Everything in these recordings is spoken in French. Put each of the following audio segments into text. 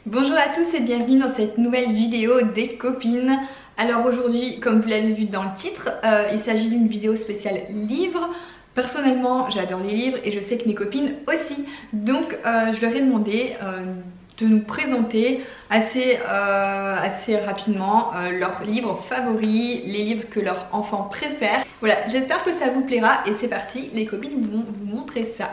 Bonjour à tous et bienvenue dans cette nouvelle vidéo des copines. Alors aujourd'hui, comme vous l'avez vu dans le titre, il s'agit d'une vidéo spéciale livre. Personnellement, j'adore les livres et je sais que mes copines aussi. Donc je leur ai demandé de nous présenter assez rapidement leurs livres favoris, les livres que leurs enfants préfèrent. Voilà, j'espère que ça vous plaira et c'est parti, les copines vont vous montrer ça.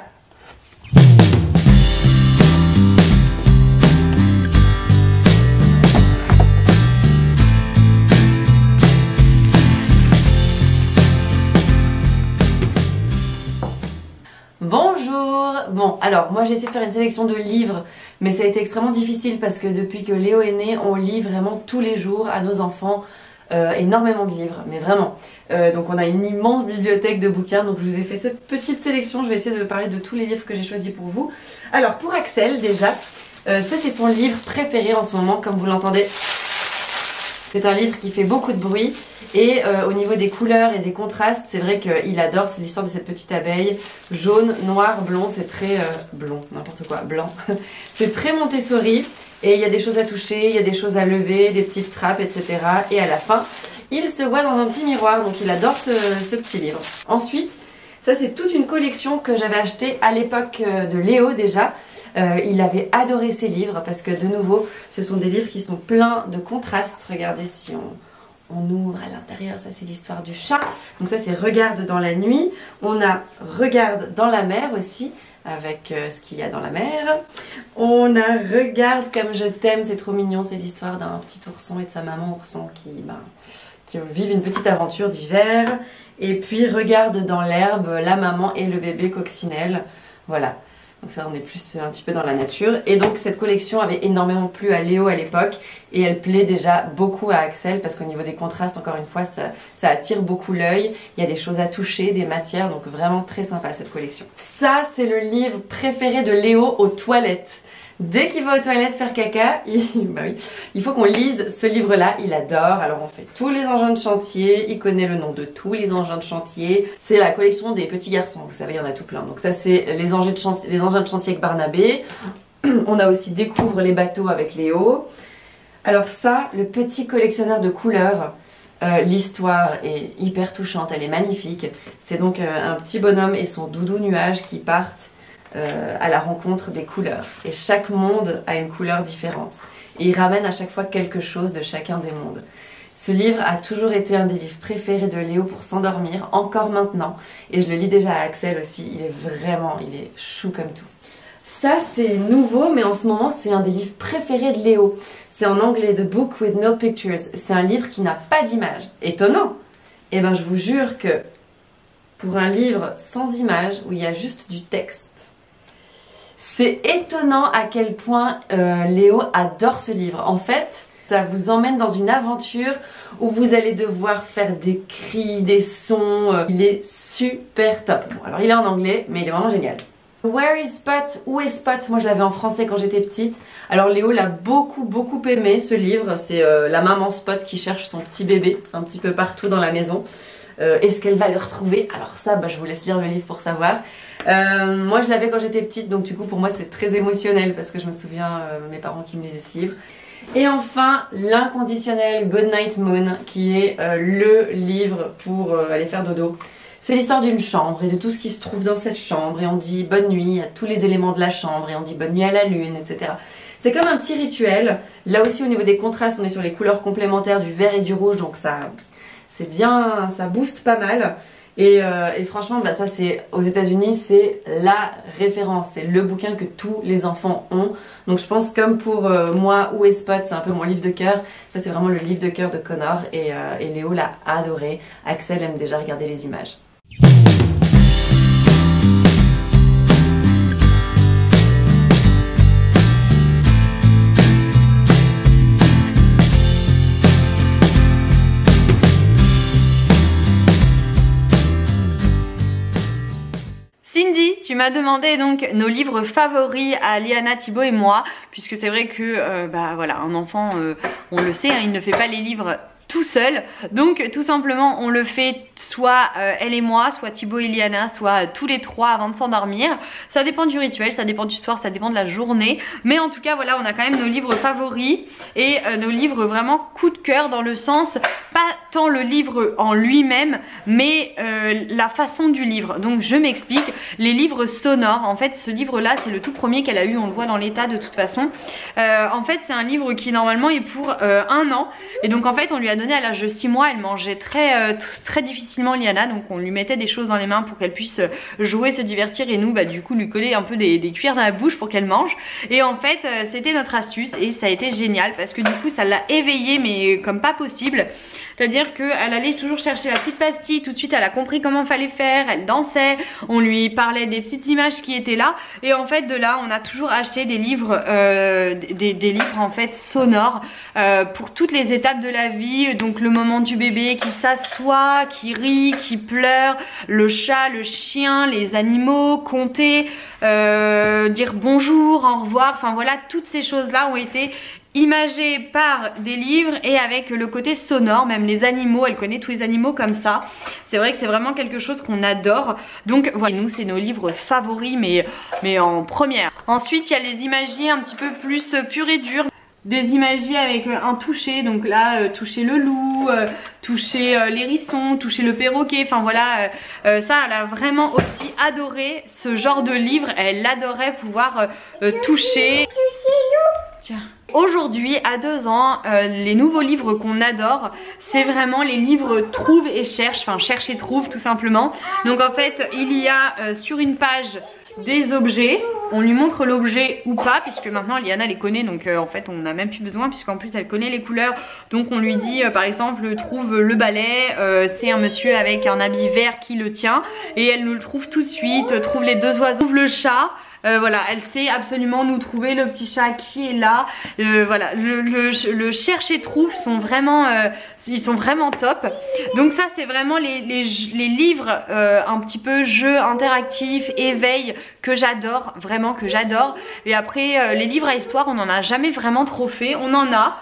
Bonjour! Bon, alors moi j'ai essayé de faire une sélection de livres, mais ça a été extrêmement difficile parce que depuis que Léo est né, on lit vraiment tous les jours à nos enfants énormément de livres, mais vraiment. Donc on a une immense bibliothèque de bouquins, donc je vous ai fait cette petite sélection, je vais essayer de parler de tous les livres que j'ai choisis pour vous. Alors pour Axel déjà, ça c'est son livre préféré en ce moment, comme vous l'entendez. C'est un livre qui fait beaucoup de bruit et au niveau des couleurs et des contrastes, c'est vrai qu'il adore, c'est l'histoire de cette petite abeille jaune, noir, blond, c'est très blond, n'importe quoi, blanc. C'est très Montessori et il y a des choses à toucher, il y a des choses à lever, des petites trappes, etc. Et à la fin, il se voit dans un petit miroir, donc il adore ce petit livre. Ensuite, ça c'est toute une collection que j'avais achetée à l'époque de Léo déjà. Il avait adoré ces livres parce que de nouveau ce sont des livres qui sont pleins de contrastes. Regardez si on ouvre à l'intérieur, ça c'est l'histoire du chat. Donc ça c'est Regarde dans la nuit. On a Regarde dans la mer aussi avec ce qu'il y a dans la mer. On a Regarde comme je t'aime, c'est trop mignon, c'est l'histoire d'un petit ourson et de sa maman ourson qui vivent une petite aventure d'hiver. Et puis Regarde dans l'herbe, la maman et le bébé coccinelle. Voilà. Donc ça on est plus un petit peu dans la nature. Et donc cette collection avait énormément plu à Léo à l'époque. Et elle plaît déjà beaucoup à Axel parce qu'au niveau des contrastes, encore une fois, ça attire beaucoup l'œil. Il y a des choses à toucher, des matières, donc vraiment très sympa cette collection. Ça c'est le livre préféré de Léo aux toilettes. Dès qu'il va aux toilettes faire caca, il faut qu'on lise ce livre-là, il adore. Alors on fait tous les engins de chantier, il connaît le nom de tous les engins de chantier. C'est la collection des petits garçons, vous savez, il y en a tout plein. Donc ça c'est les engins de chantier avec Barnabé. On a aussi Découvre les bateaux avec Léo. Alors ça, le petit collectionneur de couleurs. L'histoire est hyper touchante, elle est magnifique. C'est donc un petit bonhomme et son doudou nuage qui partent à la rencontre des couleurs. Et chaque monde a une couleur différente. Et il ramène à chaque fois quelque chose de chacun des mondes. Ce livre a toujours été un des livres préférés de Léo pour s'endormir, encore maintenant. Et je le lis déjà à Axel aussi. Il est chou comme tout. Ça c'est nouveau, mais en ce moment c'est un des livres préférés de Léo. C'est en anglais, The Book with No Pictures. C'est un livre qui n'a pas d'image. Étonnant! Eh ben je vous jure que pour un livre sans image, où il y a juste du texte, c'est étonnant à quel point Léo adore ce livre. En fait, ça vous emmène dans une aventure où vous allez devoir faire des cris, des sons. Il est super top. Bon, alors il est en anglais, mais il est vraiment génial. Where is Spot? Où est Spot? Moi je l'avais en français quand j'étais petite. Alors Léo l'a beaucoup aimé ce livre. C'est la maman Spot qui cherche son petit bébé un petit peu partout dans la maison. Est-ce qu'elle va le retrouver? Alors ça, je vous laisse lire le livre pour savoir. Moi je l'avais quand j'étais petite, donc du coup pour moi c'est très émotionnel parce que je me souviens mes parents qui me lisaient ce livre. Et enfin l'inconditionnel Goodnight Moon qui est le livre pour aller faire dodo. C'est l'histoire d'une chambre et de tout ce qui se trouve dans cette chambre et on dit bonne nuit à tous les éléments de la chambre et on dit bonne nuit à la lune, etc. C'est comme un petit rituel. Là aussi au niveau des contrastes on est sur les couleurs complémentaires du vert et du rouge, donc c'est bien, ça booste pas mal. Et franchement, ça c'est aux États-Unis, c'est la référence, c'est le bouquin que tous les enfants ont. Donc je pense comme pour moi, Où est Spot, c'est un peu mon livre de cœur. Ça c'est vraiment le livre de cœur de Connor et Léo l'a adoré. Axel aime déjà regarder les images. Cindy, tu m'as demandé donc nos livres favoris à Liana, Thibaut et moi, puisque c'est vrai que voilà, un enfant, on le sait, hein, il ne fait pas les livres tout seul. Donc tout simplement on le fait soit elle et moi, soit Thibaut et Liana, soit tous les trois avant de s'endormir. Ça dépend du rituel, ça dépend du soir, ça dépend de la journée. Mais en tout cas voilà, on a quand même nos livres favoris et nos livres vraiment coup de cœur, dans le sens, pas tant le livre en lui-même, mais la façon du livre. Donc je m'explique, les livres sonores, en fait ce livre là c'est le tout premier qu'elle a eu, on le voit dans l'état de toute façon. En fait c'est un livre qui normalement est pour 1 an, et donc en fait on lui a donné à l'âge de 6 mois, elle mangeait très difficilement Liana, donc on lui mettait des choses dans les mains pour qu'elle puisse jouer, se divertir, et nous bah du coup lui coller un peu des cuillères dans la bouche pour qu'elle mange. Et en fait c'était notre astuce et ça a été génial parce que du coup ça l'a éveillée mais comme pas possible. C'est-à-dire qu'elle allait toujours chercher la petite pastille, tout de suite elle a compris comment fallait faire, elle dansait, on lui parlait des petites images qui étaient là, et en fait de là on a toujours acheté des livres, des livres en fait sonores pour toutes les étapes de la vie. Donc le moment du bébé qui s'assoit, qui rit, qui pleure, le chat, le chien, les animaux, compter, dire bonjour, au revoir, enfin voilà, toutes ces choses là ont été imagé par des livres et avec le côté sonore, même les animaux, elle connaît tous les animaux comme ça. C'est vrai que c'est vraiment quelque chose qu'on adore. Donc voilà, nous c'est nos livres favoris mais en première. Ensuite il y a les imagiers un petit peu plus purs et durs. Des imagiers avec un toucher, donc là toucher le loup, toucher l'hérisson, toucher le perroquet, enfin voilà, ça elle a vraiment aussi adoré ce genre de livre, elle adorait pouvoir toucher. Tiens. Aujourd'hui, à 2 ans, les nouveaux livres qu'on adore, c'est vraiment les livres trouve et cherche, enfin cherche et trouve tout simplement. Donc en fait, il y a sur une page des objets, on lui montre l'objet ou pas, puisque maintenant Liana les connaît, donc en fait on n'a même plus besoin, puisqu'en plus elle connaît les couleurs. Donc on lui dit par exemple trouve le balai, c'est un monsieur avec un habit vert qui le tient, et elle nous le trouve tout de suite. Trouve les 2 oiseaux, trouve le chat. Voilà, elle sait absolument nous trouver le petit chat qui est là. Voilà, le cherche et trouve sont vraiment, ils sont vraiment top. Donc ça c'est vraiment les livres un petit peu jeux interactifs, éveil, que j'adore, vraiment que j'adore. Et après les livres à histoire, on n'en a jamais vraiment trop fait, on en a.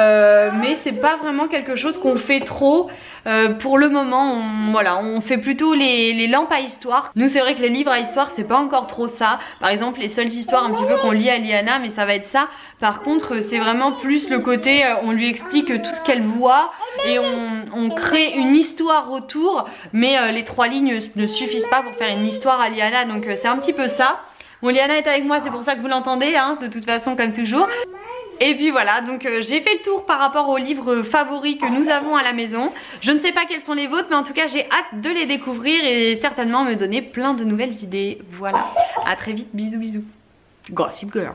Mais c'est pas vraiment quelque chose qu'on fait trop. Pour le moment on fait plutôt les lampes à histoire. Nous c'est vrai que les livres à histoire c'est pas encore trop ça. Par exemple les seules histoires un petit peu qu'on lit à Liana, mais ça va être ça. Par contre c'est vraiment plus le côté on lui explique tout ce qu'elle voit et on crée une histoire autour. Mais les 3 lignes ne suffisent pas pour faire une histoire à Liana, donc c'est un petit peu ça. Bon, Liana est avec moi, c'est pour ça que vous l'entendez hein, de toute façon comme toujours. Et puis voilà, donc j'ai fait le tour par rapport aux livres favoris que nous avons à la maison. Je ne sais pas quels sont les vôtres, mais en tout cas j'ai hâte de les découvrir et certainement me donner plein de nouvelles idées. Voilà, à très vite, bisous bisous. Gossip Girl.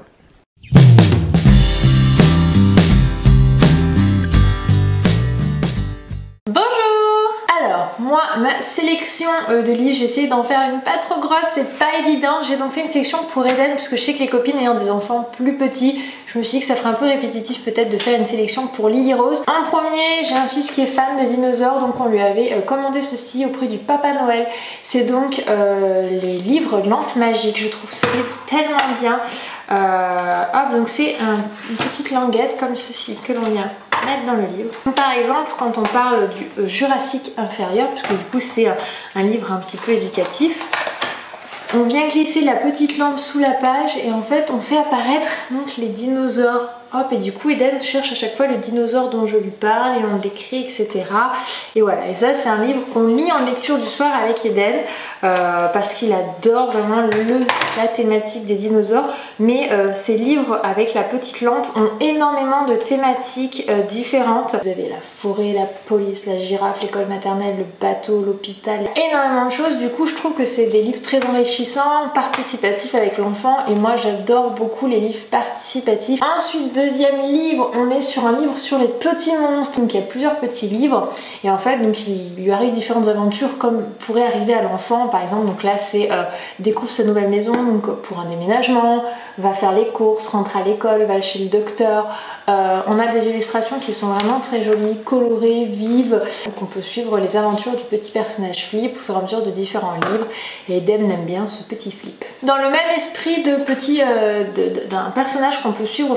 Alors, moi, ma sélection de livres, j'ai essayé d'en faire une pas trop grosse, c'est pas évident. J'ai donc fait une section pour Eden, parce que je sais que les copines ayant des enfants plus petits, je me suis dit que ça ferait un peu répétitif peut-être de faire une sélection pour Lily Rose. En premier, j'ai un fils qui est fan de dinosaures, donc on lui avait commandé ceci auprès du Papa Noël. C'est donc les livres Lampe Magique. Je trouve ce livre tellement bien. Hop, donc c'est une petite languette comme ceci que l'on vient mettre dans le livre. Par exemple, quand on parle du Jurassique inférieur, puisque du coup c'est un livre un petit peu éducatif, on vient glisser la petite lampe sous la page et en fait on fait apparaître donc les dinosaures. Hop, et du coup Eden cherche à chaque fois le dinosaure dont je lui parle et on le décrit, etc. Et voilà, et ça c'est un livre qu'on lit en lecture du soir avec Eden parce qu'il adore vraiment la thématique des dinosaures. Mais ces livres avec la petite lampe ont énormément de thématiques différentes. Vous avez la forêt, la police, la girafe, l'école maternelle, le bateau, l'hôpital, énormément de choses. Du coup je trouve que c'est des livres très enrichissants, participatifs avec l'enfant, et moi j'adore beaucoup les livres participatifs. Ensuite, deuxième livre, on est sur un livre sur les petits monstres. Donc il y a plusieurs petits livres et en fait donc il lui arrive différentes aventures comme pourrait arriver à l'enfant. Par exemple, donc là c'est découvre sa nouvelle maison donc pour un déménagement, va faire les courses, rentre à l'école, va chez le docteur. On a des illustrations qui sont vraiment très jolies, colorées, vives. Donc on peut suivre les aventures du petit personnage Flip au fur et à mesure de différents livres, et Eden aime bien ce petit Flip. Dans le même esprit de d'un personnage qu'on peut suivre au fur et à mesure de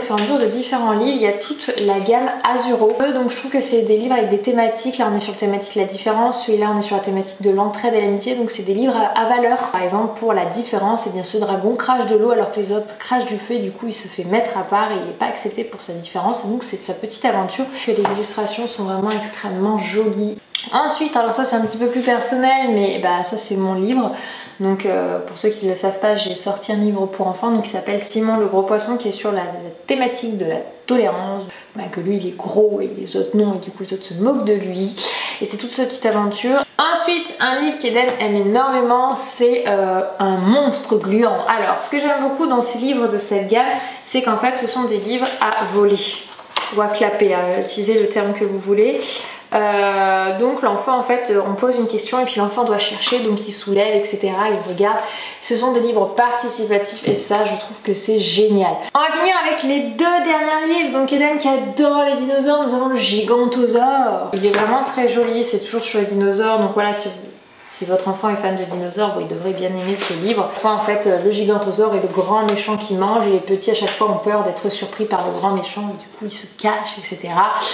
différents livres. Il y a toute la gamme Azuro. Donc je trouve que c'est des livres avec des thématiques. Là on est sur la thématique de la différence, celui-là on est sur la thématique de l'entraide et l'amitié. Donc c'est des livres à valeur. Par exemple pour la différence, eh bien ce dragon crache de l'eau alors que les autres crachent du feu et du coup il se fait mettre à part et il n'est pas accepté pour sa différence. Et donc c'est sa petite aventure. Que les illustrations sont vraiment extrêmement jolies. Ensuite, alors ça c'est un petit peu plus personnel, mais bah ça c'est mon livre. Donc pour ceux qui ne le savent pas, j'ai sorti un livre pour enfants donc, qui s'appelle Simon le gros poisson, qui est sur la thématique de la tolérance, bah, que lui il est gros et les autres non, et du coup les autres se moquent de lui. Et c'est toute sa petite aventure. Ensuite, un livre qu'Eden aime énormément, c'est un monstre gluant. Alors, ce que j'aime beaucoup dans ces livres de cette gamme, c'est qu'en fait ce sont des livres à voler ou à clapper, à utiliser le terme que vous voulez. Donc l'enfant en fait on pose une question et puis l'enfant doit chercher, donc il soulève etc, il regarde. Ce sont des livres participatifs et ça je trouve que c'est génial. On va finir avec les deux derniers livres. Donc Eden qui adore les dinosaures, nous avons le Gigantosaure. Il est vraiment très joli, c'est toujours sur les dinosaures, donc voilà, si votre enfant est fan de dinosaures, bon, il devrait bien aimer ce livre. Enfin, en fait, le Gigantosaure est le grand méchant qui mange et les petits à chaque fois ont peur d'être surpris par le grand méchant et du coup ils se cachent, etc.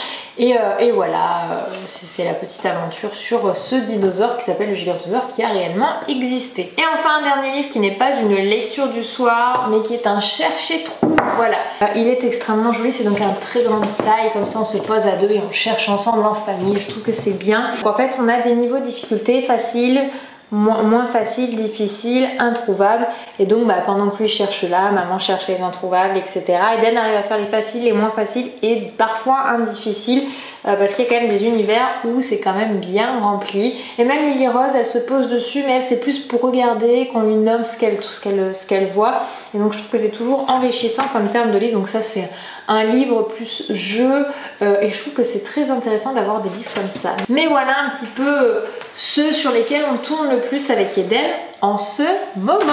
Et voilà, c'est la petite aventure sur ce dinosaure qui s'appelle le Gigantosaure qui a réellement existé. Et enfin un dernier livre qui n'est pas une lecture du soir mais qui est un chercher-trou. Voilà, il est extrêmement joli, c'est donc un très grande taille, comme ça on se pose à deux et on cherche ensemble en famille, je trouve que c'est bien. Donc, en fait on a des niveaux de difficulté facile, moins facile, difficile, introuvable, et donc bah, pendant que lui cherche là, maman cherche les introuvables, etc. Eden arrive à faire les faciles, les moins faciles et parfois un difficile parce qu'il y a quand même des univers où c'est quand même bien rempli. Et même Lily Rose, elle se pose dessus, mais elle c'est plus pour regarder, qu'on lui nomme ce qu'elle voit. Et donc je trouve que c'est toujours enrichissant comme terme de livre. Donc ça c'est un livre plus jeu et je trouve que c'est très intéressant d'avoir des livres comme ça. Mais voilà un petit peu ceux sur lesquels on tourne le plus avec Eden en ce moment.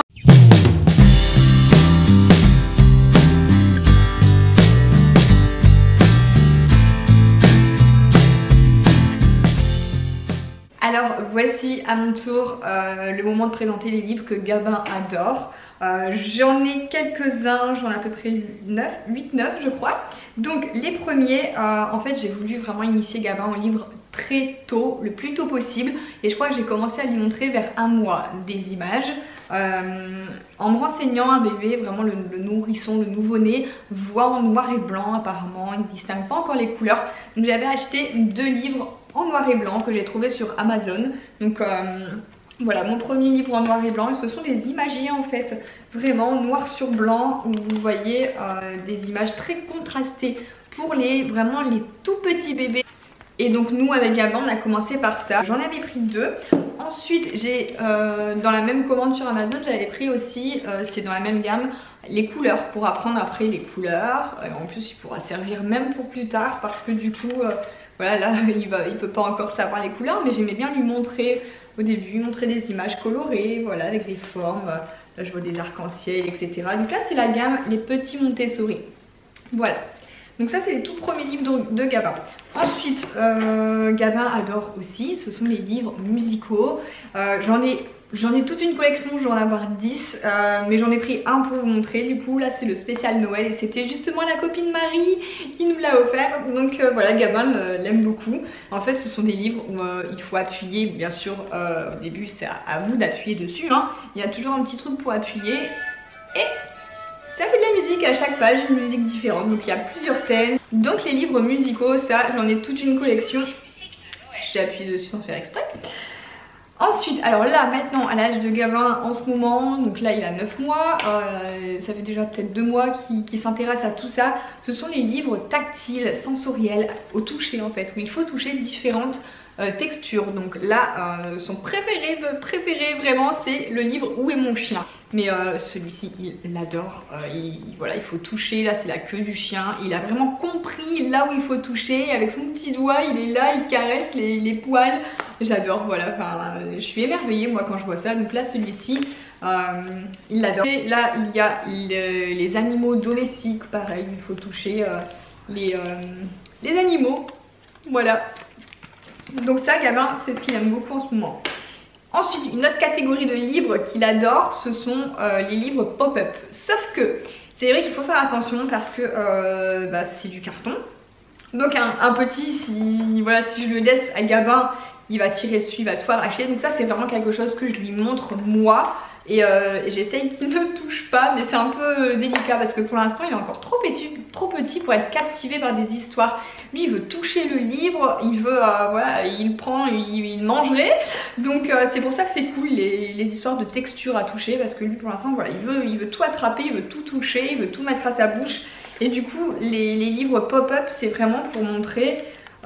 Alors voici à mon tour le moment de présenter les livres que Gabin adore. J'en ai quelques-uns, j'en ai à peu près 8-9 je crois. Donc les premiers, en fait j'ai voulu vraiment initier Gabin au livre très tôt, le plus tôt possible. Et je crois que j'ai commencé à lui montrer vers 1 mois des images. En me renseignant, un bébé, vraiment le nourrisson, le nouveau-né, voit en noir et blanc apparemment, il ne distingue pas encore les couleurs. Donc j'avais acheté 2 livres en noir et blanc que j'ai trouvé sur Amazon. Donc voilà mon premier livre en noir et blanc. Ce sont des imagiers en fait, vraiment noir sur blanc, où vous voyez des images très contrastées pour vraiment les tout petits bébés. Et donc nous avec Gabin on a commencé par ça. J'en avais pris 2. Ensuite j'ai dans la même commande sur Amazon j'avais pris aussi, c'est dans la même gamme, les couleurs pour apprendre après les couleurs. En plus il pourra servir même pour plus tard parce que du coup voilà là il peut pas encore savoir les couleurs, mais j'aimais bien lui montrer au début, montrer des images colorées, voilà, avec des formes. Là je vois des arcs-en-ciel, etc. Donc là c'est la gamme les petits Montessori. Voilà. Donc ça c'est les tout premiers livres de Gabin. Ensuite, Gabin adore aussi, ce sont les livres musicaux. J'en ai toute une collection, je vais en avoir 10, mais j'en ai pris un pour vous montrer. Du coup là c'est le spécial Noël et c'était justement la copine Marie qui nous l'a offert. Donc voilà, Gabin l'aime beaucoup. En fait ce sont des livres où il faut appuyer, bien sûr au début c'est à vous d'appuyer dessus, hein. Il y a toujours un petit truc pour appuyer et ça fait de la musique à chaque page, une musique différente, donc il y a plusieurs thèmes. Donc les livres musicaux, ça j'en ai toute une collection. J'ai appuyé dessus sans faire exprès. Ensuite, alors là maintenant à l'âge de Gabin en ce moment, donc là il a 9 mois, ça fait déjà peut-être 2 mois qu'il s'intéresse à tout ça. Ce sont les livres tactiles, sensoriels, au toucher en fait, où il faut toucher différentes textures. Donc là son préféré vraiment c'est le livre Où est mon chien. Mais celui-ci il l'adore, voilà, il faut toucher, là c'est la queue du chien, il a vraiment compris là où il faut toucher, avec son petit doigt il est là, il caresse les poils, j'adore, voilà, enfin je suis émerveillée moi quand je vois ça. Donc là celui-ci il l'adore. Et là il y a les animaux domestiques, pareil, il faut toucher les animaux, voilà. Donc ça Gabin c'est ce qu'il aime beaucoup en ce moment. Ensuite, une autre catégorie de livres qu'il adore, ce sont les livres pop-up. Sauf que C'est vrai qu'il faut faire attention parce que c'est du carton. Donc un petit, si je le laisse à Gabin, il va tirer dessus, il va tout arracher. Donc ça c'est vraiment quelque chose que je lui montre moi. Et j'essaye qu'il ne touche pas, mais c'est un peu délicat parce que pour l'instant il est encore trop petit pour être captivé par des histoires. Lui il veut toucher le livre, il veut, il prend, il mangerait. Donc c'est pour ça que c'est cool les histoires de texture à toucher, parce que lui pour l'instant voilà, il veut tout attraper, il veut tout toucher, il veut tout mettre à sa bouche. Et du coup les livres pop-up c'est vraiment pour montrer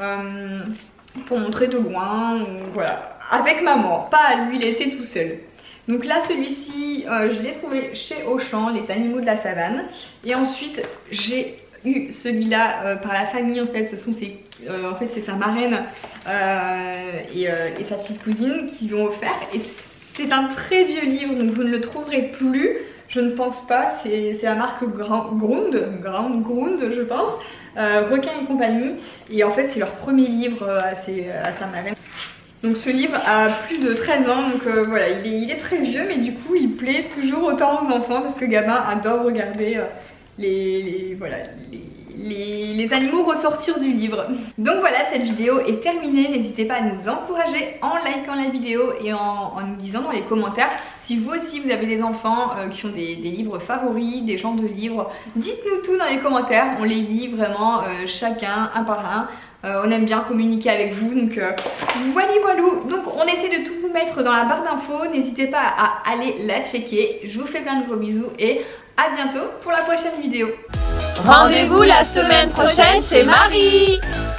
de loin, voilà, avec maman, pas à lui laisser tout seul. Donc là celui-ci je l'ai trouvé chez Auchan, les animaux de la savane. Et ensuite j'ai eu celui-là par la famille en fait, c'est sa marraine et sa petite cousine qui lui ont offert. Et c'est un très vieux livre donc vous ne le trouverez plus, je ne pense pas, c'est la marque Ground je pense, Requin et compagnie. Et en fait c'est leur premier livre à sa marraine. Donc ce livre a plus de 13 ans, donc voilà, il est très vieux, mais du coup il plaît toujours autant aux enfants parce que Gabin adore regarder les animaux ressortir du livre. Donc voilà, cette vidéo est terminée. N'hésitez pas à nous encourager en likant la vidéo et en nous disant dans les commentaires si vous aussi vous avez des enfants qui ont des livres favoris, des genres de livres. Dites-nous tout dans les commentaires, on les lit vraiment chacun un par un. On aime bien communiquer avec vous, donc voilà. Donc on essaie de tout vous mettre dans la barre d'infos, n'hésitez pas à aller la checker. Je vous fais plein de gros bisous et à bientôt pour la prochaine vidéo. Rendez-vous la semaine prochaine chez Marie.